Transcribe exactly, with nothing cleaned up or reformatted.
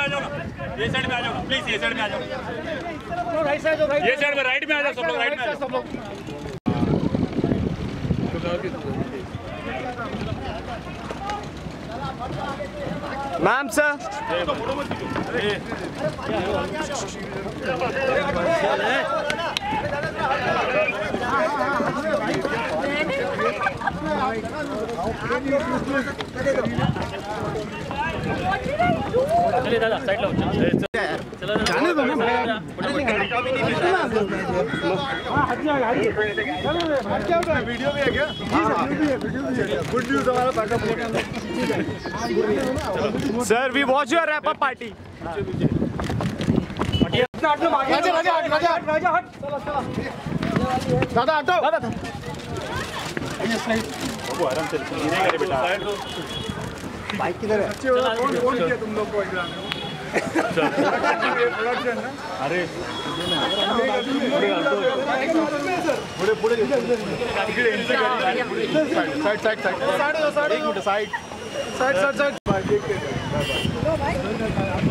जाओ ना, ये साइड में आ जाओ ना प्लीज, ये साइड में आ जाओ, राइट साइड, ये साइड में, राइट में आ जाओ सब लोग, राइट में सब लोग। मैम सर, चलिए दादा साइड लो, चलो जाने दो ना, वीडियो भी है क्या? गुड न्यूज हमारा बैकअप हो गया। Sir we watch your wrap up party. दादा हटो, आराम से गिरेगा रे बेटा। बाइक किधर है? कौन कौन किया तुम लोग को एग्जाम में? प्रोडक्शन ना? अरे पूरे पूरे side side side side side side side side